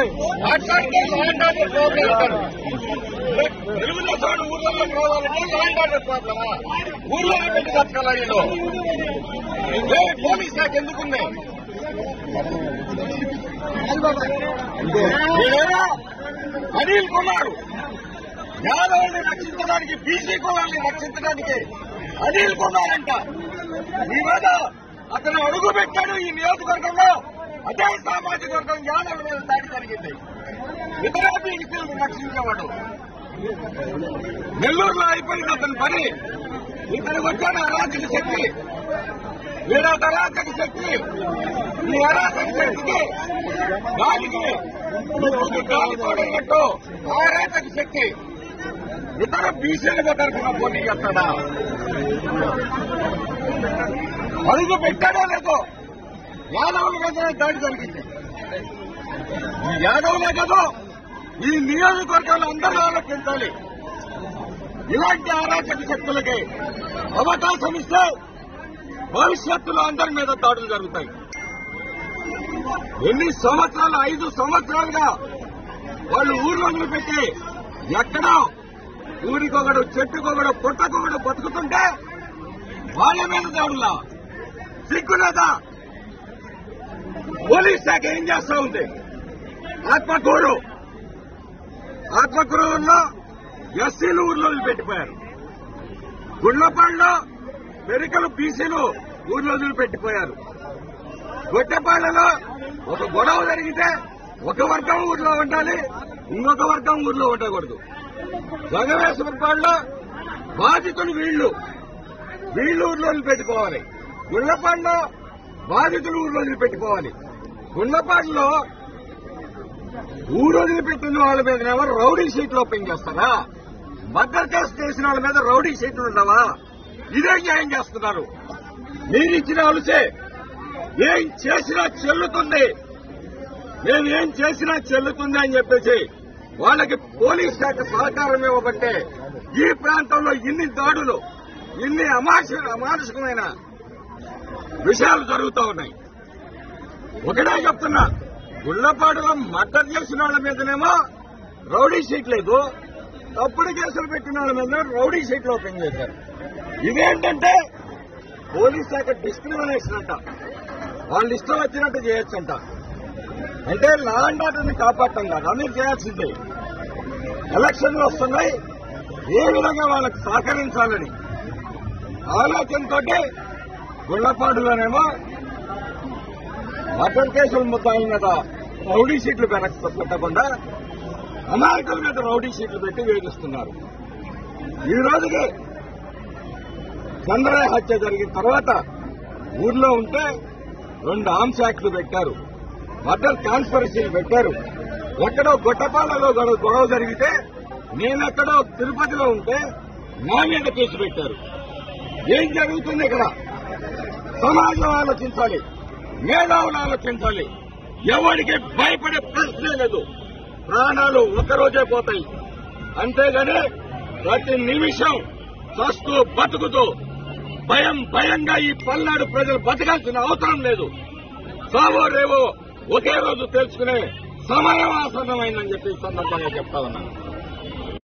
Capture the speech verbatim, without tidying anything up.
మాట్లాడితే land order problem Telugu Desam ఊర్లో కావాలంటే ల్యాండ్ ఆర్డర్ ప్రాబ్లమా? ఊర్లో పెట్టి బతకాలా వీళ్ళు? పోలీస్ శాఖ ఎందుకుంది? అనిల్ కుమార్ యాదవ్ని రక్షించడానికి, బీసీ కులాన్ని రక్షించడానికి అనిల్ కుమార్ అంట ఈ మీద అతను అడుగు పెట్టాడు. ఈ నియోజకవర్గంలో అదే సామాజిక వర్గం యాదవ్ మీద దాడి జరిగింది. ఇతర బీసీలను రక్షించేవాడు. నెల్లూరులో అయిపోయింది అతని పని. ఇతనికి వచ్చాడు అరాచక శక్తి. వీడొక అరాచక శక్తి. ఈ అరాచక శక్తికి గాలికి గాలి తోడైనట్టు అరాచక శక్తి ఇతర బీసీలుగా తరఫున పోటీ చేస్తాడా? అడుగు పెట్టాడో లేదో యాదవుల మీద దాడి జరిగింది. ఈ యాదవులే కదా ఈ నియోజకవర్గాలు అందరూ ఆలోచించాలి. ఇలాంటి అరాచక శక్తులకి అవకాశం ఇస్తే భవిష్యత్తులో అందరి మీద దాడులు జరుగుతాయి. ఎన్ని సంవత్సరాలు, ఐదు సంవత్సరాలుగా వాళ్ళు ఊర్లో పెట్టి ఎక్కడో ఊరికొకడు, చెట్టుకొకడు, పుట్టకొకడు బతుకుతుంటే వాళ్ళ మీద దాడులా? సిగ్గులేదా? పోలీస్ శాఖ ఏం చేస్తా ఉంది? ఆత్మకూరు ఆత్మకూరులో ఎస్సీలు ఊర్లో పెట్టిపోయారు. గుళ్లపాడులో పెరికలు బీసీలు ఊర్లో పెట్టిపోయారు. గొట్టెపాళ్లలో ఒక గొడవ జరిగితే ఒక వర్గం ఊర్లో ఉండాలి, ఇంకొక వర్గం ఊర్లో ఉండకూడదు. జగవేశ్వరపాడులో బాధితులు వీళ్లు వీళ్ళు ఊర్లో పెట్టిపోవాలి. గుళ్లపాడులో బాధితులు ఊర్లో పెట్టిపోవాలి. గుళ్లపాడులో ఊరు వదిలిపెట్టిన వాళ్ళ మీద ఎవరు రౌడీ షీట్లు ఓపెన్ చేస్తారా? మర్డర్ కేసు చేసిన వాళ్ళ మీద రౌడీ షీట్లు ఉండవా? ఇదే న్యాయం చేస్తున్నారు. మీరిచ్చిన అలుసే ఏం చేసినా చెల్లుతుంది, మేము ఏం చేసినా చెల్లుతుంది అని చెప్పేసి వాళ్ళకి పోలీస్ శాఖ సహకారం ఇవ్వబట్టే ఈ ప్రాంతంలో ఇన్ని దాడులు, ఇన్ని అమానుష అమానుషికమైన విషయాలు జరుగుతూ ఉన్నాయి. ఒకటే చెప్తున్నా, గుళ్లపాడులో మర్డర్ చేసిన వాళ్ళ మీదనేమో రౌడీ షీట్ లేదు, తప్పుడు కేసులు పెట్టిన వాళ్ళ మీద రౌడీ షీట్లు ఓపెన్ చేశారు. ఇదేంటంటే పోలీస్ శాఖ డిస్క్రిమినేషన్ అంట. వాళ్ళు ఇష్టం వచ్చినట్టు చేయొచ్చంట. అంటే లా అండ్ ఆర్డర్ని కాపాడటం కాదు, మీరు చేయాల్సిందే. ఎలక్షన్లు వస్తున్నాయి, ఏ విధంగా వాళ్ళకి సహకరించాలని ఆలోచనతో గుళ్లపాడులోనేమో మర్డర్ కేసుల ముద్దాయిల మీద రౌడీ షీట్లు పెట్టకుండా అమాయకుల మీద రౌడీ షీట్లు పెట్టి వేధిస్తున్నారు. ఈ రోజుకి చంద్రయ్య హత్య జరిగిన తర్వాత ఊర్లో ఉంటే రెండు ఆర్మ్స్ యాక్ట్లు పెట్టారు, మర్డర్ కాన్స్పిరసీలు పెట్టారు. ఎక్కడో గొట్టపాలలో గొడవ జరిగితే నేనెక్కడో తిరుపతిలో ఉంటే నా మీద కేసు పెట్టారు. ఏం జరుగుతుంది ఇక్కడ? సమాజం ఆలోచించాలి, మేధావులు ఆలోచించాలి. ఎవరికి భయపడే ప్రశ్నే లేదు. ప్రాణాలు ఒకరోజే పోతాయి. అంతేగాని ప్రతి నిమిషం చస్తూ బతుకుతూ భయం భయంగా ఈ పల్నాడు ప్రజలు బతకాల్సిన అవసరం లేదు. సావో రేవో ఒకే రోజు తెలుసుకునే సమయం ఆసన్నమైందని చెప్పి ఈ సందర్భంగా చెప్తా ఉన్నాను.